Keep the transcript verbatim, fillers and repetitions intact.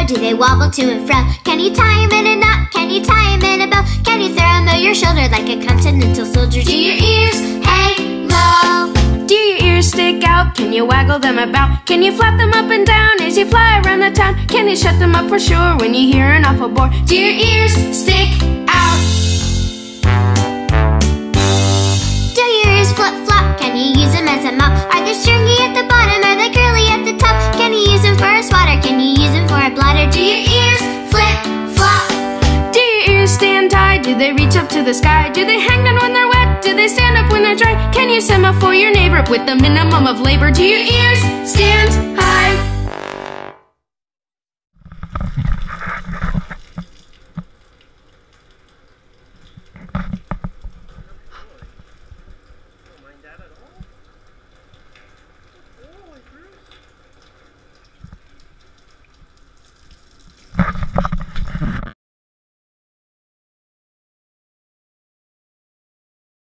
Do they wobble to and fro? Can you tie them in a knot? Can you tie them in a bow? Can you throw them over your shoulder like a continental soldier? Do your ears hang low? Do your ears stick out? Can you waggle them about? Can you flap them up and down as you fly around the town? Can you shut them up for sure when you hear an awful bore? Do your ears stick out? Do your ears flip-flop? Can you use them as a mop? Are they stringy at the bottom? Are they curly at the top? Can you use them for a swatter? Can you use them for a bladder? Do your ears flip-flop? Do your ears stand high? Do they reach up to the sky? Do they hang down when they're wet? Do they stand up when they're dry? Can you semaphore your neighbor with the minimum of labor? Do your ears stand